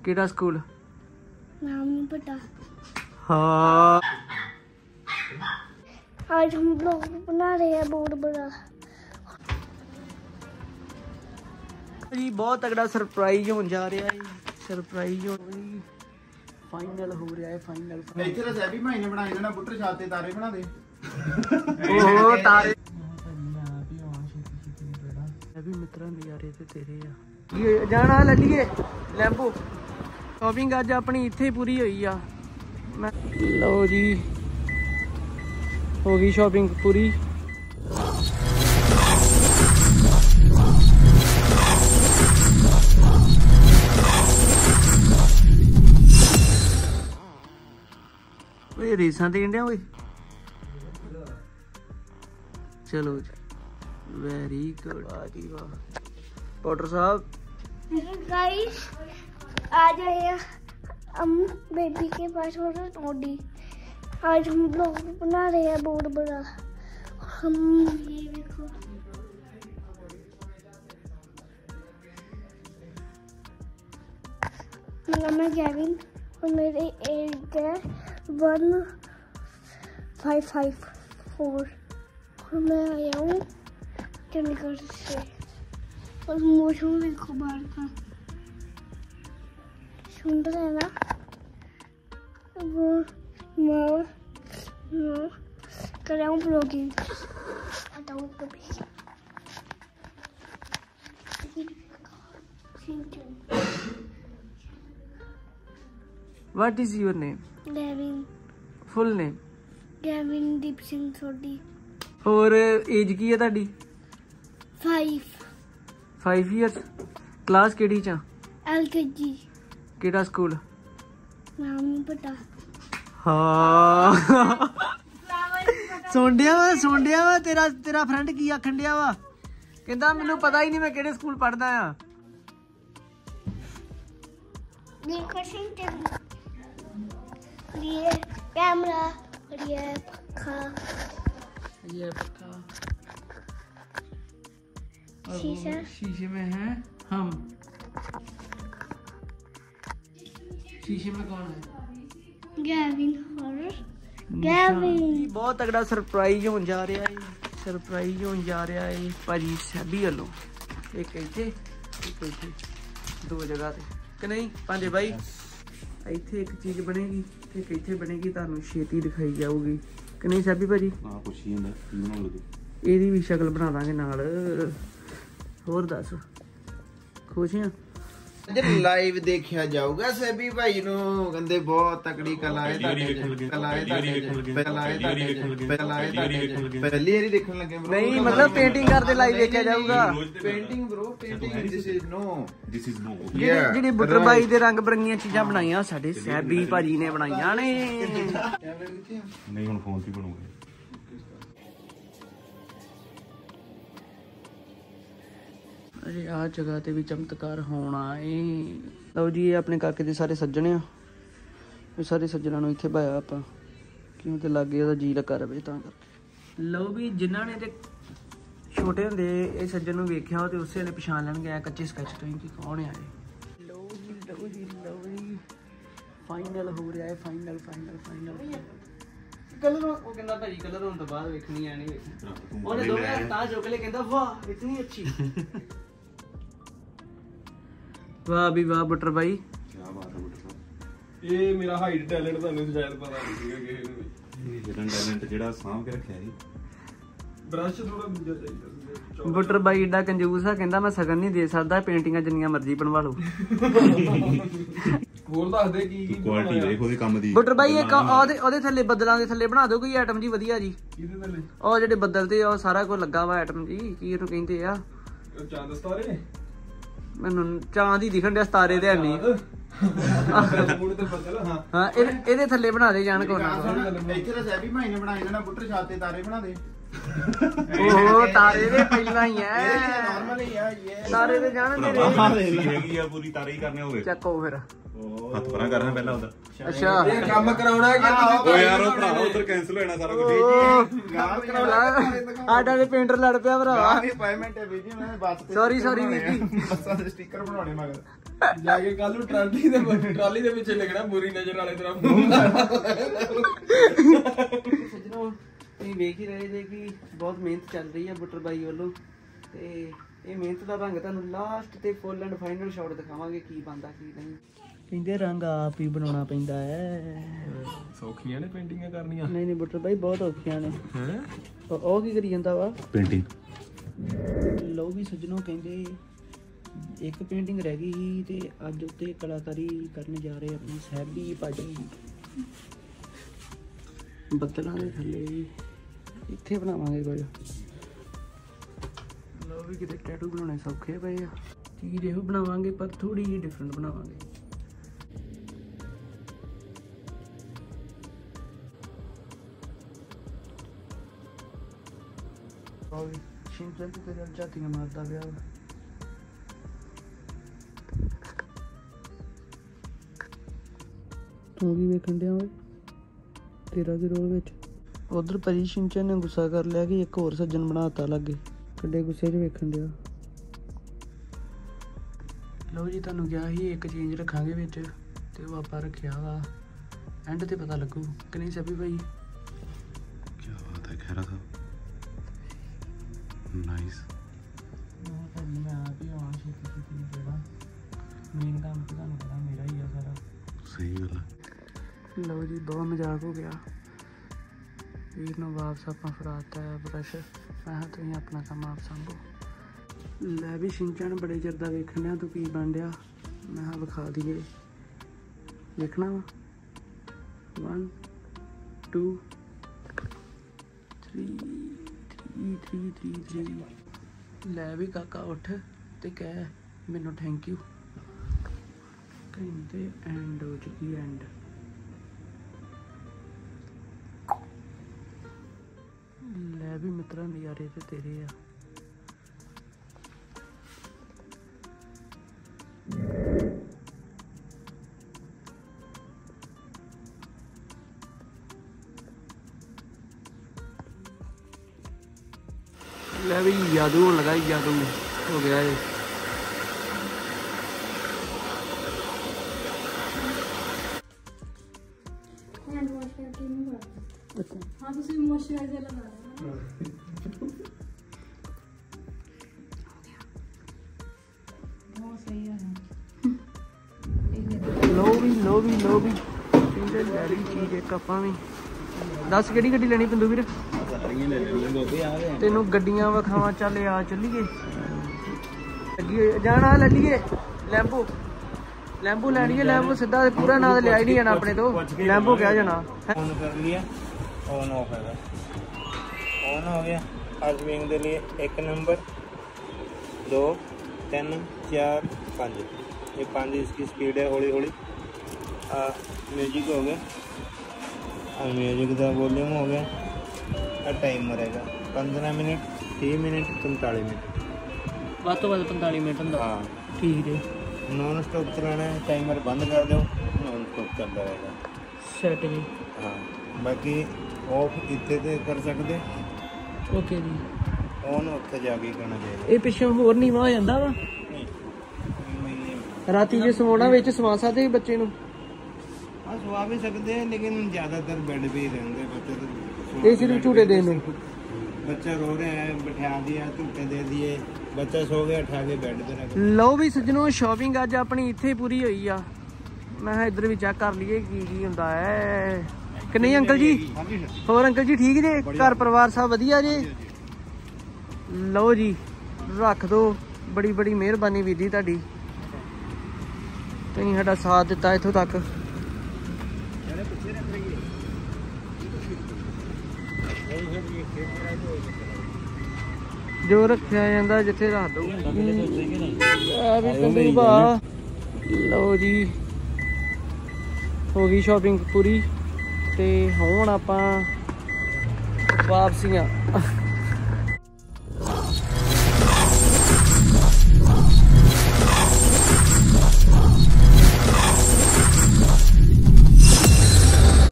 केड़ा स्कूल? नाम नहीं पता। हाँ आज हम लोग बना रहे हैं बहुत बड़ा जी, बहुत तगड़ा सरप्राइज होने जा रहा है। सरप्राइज हो फाइनल हो रहा है। फाइनल ਇੱਥੇ ਤਾਂ ਸੈਬੀ ਭਾਈ ਨੇ ਬਣਾਏ ਨਾ ਬੁੱਟਰ ਛਾਤ ਤੇ ਤਾਰੇ ਬਣਾ ਦੇ। ओहो तारे भी मित्रा नज़ारे ते तेरे आ। ये जाना ललिए लैंबो शॉपिंग अज अपनी इत्थे पूरी हुई आ। मैं लो जी हो गई शॉपिंग पूरी। रेसा देन दिया ओए। चलो जी वेरी गुड। वाह पॉटर साहब गाइस आ जाए हम बेबी के पास हो रहा टोडी। आज हम लोग बना रहे हैं बहुत बड़ा। हम ये देखो मेरा नाम है केविन और मेरे एज है 1554 और मैं आया हूँ चंडीगढ़ से। और मौसम देखो बाहर का सुंदर है ना। वो मैं कर रहा हूँ ब्लॉगिंग। बताओ कभी what is your name? Gavin. Full name? Gavin Deep Singh Sodhi. और एज की है ਤੁਹਾਡੀ? 5 इयर्स। क्लास केड़ी चा? LKG। केड़ा स्कूल? नाम नहीं पता। हाँ सुन दिया वा तेरा फ्रेंड की आखन दिया वा। कहंदा मैनू पता ही नहीं मैं केड़े स्कूल पढ़दा आ। देखो ये कैमरा और ये पक्का। शीशा। शीशे में है हम। शीशे में कौन है? गेविन और गेविन। बहुत तगड़ा सरप्राइज होने जा रहा है। सरप्राइज होने जा रहा है भाजी सैबी वालों। एक इत्थे दो जगह ते कि नहीं पांजे भाई? इत्थे एक चीज बनेगी एक इत्थे बनेगी, तुहानू छेती दिखाई जाऊगी कि नहीं सैबी भाजी? ਹਾਂ ਪੁੱਛੀ ਜਾਂਦਾ ਕੀ ਬਣਾਉਣ ਲੱਗੇ। ਇਹਦੀ ਵੀ ਸ਼ਕਲ ਬਣਾ ਦਾਂਗੇ ਨਾਲ। ਹੋਰ ਦੱਸ ਖੁਸ਼ ਆ? ਅੱਜ ਲਾਈਵ ਦੇਖਿਆ ਜਾਊਗਾ ਸੈਬੀ ਭਾਈ ਨੂੰ। ਕਹਿੰਦੇ ਬਹੁਤ ਤਕੜੀ ਕਲਾ ਹੈ ਤੁਹਾਡੇ ਪਹਿਲੀ ਵਾਰੀ ਦੇਖਣ ਲੱਗੇ ਬ్రో। ਨਹੀਂ ਮਤਲਬ ਪੇਂਟਿੰਗ ਕਰਦੇ ਲਾਈਵ ਦੇਖਿਆ ਜਾਊਗਾ। Painting bro painting this is no ਜਿਹੜੀ ਬੁੱਟਰ ਬਾਈ ਦੇ ਰੰਗ ਬਰੰਗੀਆਂ ਚੀਜ਼ਾਂ ਬਣਾਈਆਂ ਸਾਡੇ ਸੈਬੀ ਭਾਜੀ ਨੇ ਬਣਾਈਆਂ ਨੇ। ਨਹੀਂ ਹੁਣ ਫੋਨ ਤੇ ਬਣੂਗਾ। अरे आ जगह ते भी चमत्कार होना है। लो जी ये अपने काके दे सारे सज्जने आ। ये सारे सज्जनों नूं इत्थे बाया आपां क्यों ते लागे ओहदा जी लगा रहे तां करके। लो भी जिन्हां ने ते छोटे हुंदे ये सज्जन नूं वेख्या ते उसे वेले पछाण लैणगे कच्चे स्कैच तो कि कौन है ये। लो जी फाइनल हो रहा है। फाइनल कलर वो कहंदा भाई कलर होने तो बाद वेखनी है नहीं वेखनी। ओने दोवें हत्थां चुक ले कहंदा वाह इतनी अच्छी। वाह भी वाह बटर भाई क्या बात है बटर साहब। ये मेरा हाइड टैलेंट ਤੁਹਾਨੂੰ ਸ਼ਾਇਦ ਪਤਾ ਨਹੀਂ ਸੀਗਾ ਕਿਸੇ ਨੂੰ ਵੀ। ਇਹ ਟੈਲੈਂਟ ਜਿਹੜਾ ਸਾਂਭ ਕੇ ਰੱਖਿਆ ਸੀ। ਬ੍ਰਸ਼ ਥੋੜਾ ਦੂਜਾ ਚਾਹੀਦਾ ਸੀ। ਬਟਰ ਬਾਈ ਏਡਾ ਕੰਜੂਸ ਆ ਕਹਿੰਦਾ ਮੈਂ ਸਗਨ ਨਹੀਂ ਦੇ ਸਕਦਾ ਪੇਂਟਿੰਗਾਂ ਜਿੰਨੀਆਂ ਮਰਜ਼ੀ ਬਣਵਾ ਲਓ। ਹੋਰ ਦੱਸ ਦੇ ਕੀ ਕੁਆਲਿਟੀ ਦੇਖ ਉਹਦੇ ਕੰਮ ਦੀ। ਬਟਰ ਬਾਈ ਇੱਕ ਉਹਦੇ ਥੱਲੇ ਬੱਦਲਾਂ ਦੇ ਥੱਲੇ ਬਣਾ ਦਿਓ ਕੋਈ ਆਈਟਮ ਜੀ ਵਧੀਆ ਜੀ। ਕਿਹਦੇ ਥੱਲੇ? ਉਹ ਜਿਹੜੇ ਬੱਦਲ ਤੇ ਉਹ ਸਾਰਾ ਕੁਝ ਲੱਗਾ ਵਾ ਆਈਟਮ ਜੀ ਕੀ ਇਹਨੂੰ ਕਹਿੰਦੇ ਆ? ਚੰਦ ਸਤਾਰੇ। ਮੈਨੂੰ ਚਾਂਦ ਹੀ ਦਿਖਣ ਡਿਆ ਸਤਾਰੇ ਤੇ ਨਹੀਂ। ਮੂਡ ਤੇ ਬੱਦਲ। ਹਾਂ ਇਹਦੇ ਥੱਲੇ ਬਣਾ ਦੇ ਜਾਣ ਕੋਲ। ਇੱਥੇ ਤਾਂ ਸੈਬੀ ਭਾਈ ਨੇ ਬਣਾਏ ਨਾ ਬੁੱਟਰ ਛਾਤ ਤੇ ਤਾਰੇ ਬਣਾ ਦੇ। ਉਹ ਤਾਰੇ ਦੇ ਪਹਿਲਾਂ ਹੀ ਐ ਨਾਰਮਲ ਹੀ ਆ ਇਹ ਤਾਰੇ ਦੇ ਜਾਣ ਤੇਰੇ ਹੈਗੀ ਆ ਪੂਰੀ ਤਾਰੇ ਹੀ ਕਰਨੇ ਹੋਵੇ ਚੱਕੋ ਫਿਰ ਹੱਥ ਪਰਾਂ ਕਰਨਾ ਪਹਿਲਾਂ ਉਹਦਾ ਅੱਛਾ ਇਹ ਕੰਮ ਕਰਾਉਣਾ ਕਿ ਓ ਯਾਰ ਉਹ ਭਰਾ ਉਧਰ ਕੈਨਸਲ ਹੋਣਾ ਸਾਰਾ ਕੁਝ ਗਾਲ ਕਰਾਉਣਾ ਆਡਾ ਦੇ ਪੇਂਟਰ ਲੜ ਪਿਆ ਭਰਾ ਵੀ ਅਪਾਇੰਟਮੈਂਟ ਹੈ ਵੀਡੀਓ ਮੈਂ ਬੱਸ ਤੇ Sorry ਵੀਰ ਜੀ। ਬੱਸਾਂ ਦੇ ਸਟicker ਬਣਾਉਣੇ ਮਗਰ ਜਾ ਕੇ ਕੱਲ ਨੂੰ ਟਰਾਲੀ ਦੇ ਪਿੱਛੇ ਲਿਖਣਾ ਬੁਰੀ ਨਜ਼ਰ ਵਾਲੇ ਤਰ੍ਹਾਂ ਸੱਜਣੋ ਤੁਸੀਂ ਵੇਖ ਹੀ ਰਹੇ ਜੇ ਕਿ ਬਹੁਤ ਮਿਹਨਤ ਚੱਲ ਰਹੀ ਹੈ ਬੁੱਟਰ ਬਾਈ ਵੱਲੋਂ ਤੇ ਇਹ ਮਿਹਨਤ ਦਾ ਰੰਗ ਤੁਹਾਨੂੰ ਲਾਸਟ ਤੇ ਫੁੱਲ ਐਂਡ ਫਾਈਨਲ ਸ਼ਾਟ ਦਿਖਾਵਾਂਗੇ ਕੀ ਬਣਦਾ ਕੀ ਨਹੀਂ ਕਹਿੰਦੇ ਰੰਗ ਆਪ ਹੀ ਬਣਾਉਣਾ ਪੈਂਦਾ ਹੈ ਸੌਖੀਆਂ ਨੇ ਪੇਂਟਿੰਗਾਂ ਕਰਨੀਆਂ ਨਹੀਂ ਨਹੀਂ ਬੁੱਟਰ ਬਾਈ ਬਹੁਤ ਔਖੀਆਂ ਨੇ ਹੈ ਉਹ ਕੀ ਕਰੀ ਜਾਂਦਾ ਵਾ ਪੇਂਟਿੰਗ ਲਓ ਵੀ ਸੱਜਣੋ ਕਹਿੰਦੇ ਇੱਕ ਪੇਂਟਿੰਗ ਰਹਿ ਗਈ ਸੀ ਤੇ ਅੱਜ ਉੱਤੇ ਕਲਾਕਾਰੀ ਕਰਨ ਜਾ ਰਹੇ ਆਪਣੀ ਸਹਿਬੀ ਭਾਜੀ ਬੱਦਲਾਂ ਦੇ ਥੱਲੇ ਇੱਥੇ ਬਣਾਵਾਂਗੇ ਕੁਝ ਲਓ ਵੀ ਕਿਤੇ ਟੈਟੂ ਬਣਾਉਣੇ ਸੌਖੇ ਪਏ ਆ ਚੀਜ਼ ਇਹੋ ਬਣਾਵਾਂਗੇ ਪਰ ਥੋੜੀ ਜਿਹੀ ਡਿਫਰੈਂਟ ਬਣਾਵਾਂਗੇ ਉਹ ਸ਼ਿੰਚਨ ਤੇ ਤੇਰੇ ਝਾਤੀਆਂ ਮਾਰਦਾ ਪਿਆ ਤੂੰ ਕੀ ਵੇਖਣ ਡਿਆ ਓਏ ਤੇਰਾ ਕੀ ਰੋਲ ਵਿੱਚ ਉਧਰ ਪਰੀ ਸ਼ਿੰਚਨ ਨੇ ਗੁੱਸਾ ਕਰ ਲਿਆ ਕਿ ਇੱਕ ਹੋਰ ਸੱਜਣ ਬਣਾਤਾ ਲੱਗੇ ਕਿੱਡੇ ਗੁੱਸੇ 'ਚ ਵੇਖਣ ਡਿਆ ਲਓ ਜੀ ਤੁਹਾਨੂੰ ਕਿਹਾ ਸੀ ਇੱਕ ਚੇਂਜ ਰੱਖਾਂਗੇ ਵਿੱਚ ਤੇ ਉਹ ਆਪਾਂ ਰੱਖਿਆ ਵਾ ਐਂਡ ਤੇ ਪਤਾ ਲੱਗੂ ਕਿ ਨਹੀਂ ਸਭੀ ਭਾਈ ਕੀ ਬਾਤ ਹੈ ਖੈਰਾ ਸਾਹਿਬ ਨਾਈਸ ਮੈਂ ਆਪ ਹੀ ਆਉਣਾ ਛੇਤੀ ਜਿਹੜਾ ਮੇਨ ਕੰਮ ਤਾਂ ਤੁਹਾਨੂੰ ਪਤਾ ਮੇਰਾ ਹੀ ਆ ਸਾਰਾ ਸਹੀ ਗੱਲ ਹੈ ਲਓ ਜੀ ਬਹੁਤ ਮਜ਼ਾਕ ਹੋ ਗਿਆ ਵੀਰ ਨੂੰ ਵਾਪਸ ਆਪਾਂ ਫੜਾਤਾ ਹੈ ਬਰਸ਼ ਮੈਂ ਕਿਹਾ ਤੁਸੀਂ ਆਪਣਾ ਕੰਮ ਆਪ ਸੰਭੋ ਲੈ ਵੀ ਸ਼ਿੰਚਨ ਬੜੇ ਚਿਰ ਦਾ ਵੇਖਣ ਡਿਆ ਤੂੰ ਕੀ ਬਣ ਡਿਆ ਮੈਂ ਕਿਹਾ ਵਿਖਾ ਦਈਏ ਵੇਖਣਾ ਵਾ 1 2 3 ਲੈ ਵੀ ਕਾਕਾ ਉੱਠ ਤੇ ਕਹਿ ਮੈਨੂੰ ਥੈਂਕ ਯੂ ਕਹਿੰਦੇ ਐਂਡ ਹੋ ਚੁੱਕੀ ਐਂਡ ਲੈ ਵੀ ਮਿੱਤਰਾਂ ਨਜ਼ਾਰੇ ਤੇ ਤੇਰੇ ਆ ਲੈ ਵੀ ਜਾਦੂ ਹੋਣ ਲੱਗਾ ਜਾਦੂ ਹੋ ਗਿਆ ਇਹ ਹੈਂਡ ਵਾਸ਼ ਕਰਕੇ ਨਹੀਂ ਕਰਦਾ ਅੱਛਾ ਹਾਂ ਤੁਸੀਂ ਮੋਇਸਚਰਾਈਜ਼ਰ ਲਗਾਉਣਾ ਬਹੁਤ ਸਹੀ ਹੈ ਲੋ ਵੀ ਇਹਦੇ ਲੈਣੀ ਚੀਜ਼ ਇੱਕ ਆਪਾਂ ਵੀ ਦੱਸ ਕਿਹੜੀ ਗੱਡੀ ਲੈਣੀ ਪਿੰਦੂ ਵੀਰ ਤੈਨੂੰ ਗੱਡੀਆਂ ਵਿਖਾਵਾਂ ਚੱਲ ਆ ਚੱਲੀਏ ਲੱਗੀ ਜਾਣਾ ਲੱਲੀਏ ਲੈਂਬੂ ਲੈਣੀ ਹੈ ਲੈਂਬੂ ਸਿੱਧਾ ਪੂਰਾ ਨਾਂ ਲਿਆ ਹੀ ਨਹੀਂ ਜਾਣਾ ਆਪਣੇ ਤੋਂ ਲੈਂਬੂ ਕਿਹਾ ਜਾਣਾ ऑन कर लिया ऑन ऑफ है ऑन हो गया अर्जविंग के लिए 1 नंबर 2 3 4 5 ये 5 इसकी स्पीड है हौली हौली म्यूजिक हो गया म्यूजिक का वॉल्यूम हो गया टाइमर है 15 मिनट 30 मिनट 45 मिनट ਵੱਧ ਤੋਂ ਵੱਧ 45 ਮਿੰਟ ਹੁੰਦਾ हाँ ਠੀਕ ਹੈ नॉन स्टॉप चलाना है टाइमर बंद कर दो नॉन स्टॉप चलता रहेगा ਸੈਟ ਜੀ हाँ बाकी ऑफ इतने ते कर सकते ਓਕੇ ਜੀ ऑन उत्थे जाके करना चाहिए ਇਹ ਪਿੱਛੋਂ ਹੋਰ ਨੀਵਾਂ ਹੋ ਜਾਂਦਾ ਵਾ नहीं ਰਾਤੀ ਜੇ ਸਵਾਉਣਾ ਵਿੱਚ ਸਵਾ ਸਕਦੇ ਬੱਚੇ ਨੂੰ हाँ सुहा भी सकते हैं लेकिन ज्यादातर बेड पे ही रहेंगे बच्चे तो ਇਹ ਸਿਰਫ ਝੂਟੇ ਦੇਣ ਨੂੰ बच्चा रो रहे हैं बैठा दिया झूठे दे दिए बच्चा सो गया उठा के बेड पे रख ਲਓ ਵੀ ਸੱਜਣੋ ਸ਼ਾਪਿੰਗ ਅੱਜ ਆਪਣੀ ਇੱਥੇ ਪੂਰੀ ਹੋਈ ਆ ਮੈਂ ਕਿਹਾ ਇੱਧਰ ਵੀ ਚੈੱਕ ਕਰ ਲਈਏ ਕੀ ਕੀ ਹੁੰਦਾ ਹੈ ਕਿ ਨਹੀਂ ਅੰਕਲ ਜੀ ਹੋਰ ਅੰਕਲ ਜੀ ਠੀਕ ਜੇ ਘਰ ਪਰਿਵਾਰ ਸਭ ਵਧੀਆ ਜੇ ਲਓ ਜੀ ਰੱਖ ਦੋ ਬੜੀ ਬੜੀ ਮਿਹਰਬਾਨੀ ਵੀਰ ਜੀ ਤੁਹਾਡੀ ਤੁਸੀਂ ਸਾਡਾ ਸਾਥ ਦਿੱਤਾ ਇੱਥੋਂ ਤੱਕ ਜੋ ਰੱਖਿਆ ਜਾਂਦਾ ਜਿੱਥੇ ਰੱਖ ਦੋ ਆ ਵੀ ਕੰਦੂ ਭਾ ਲਓ ਜੀ ਹੋ ਗਈ ਸ਼ਾਪਿੰਗ ਪੂਰੀ ਤੇ ਹੁਣ ਆਪਾਂ ਵਾਪਸੀਆਂ ਆ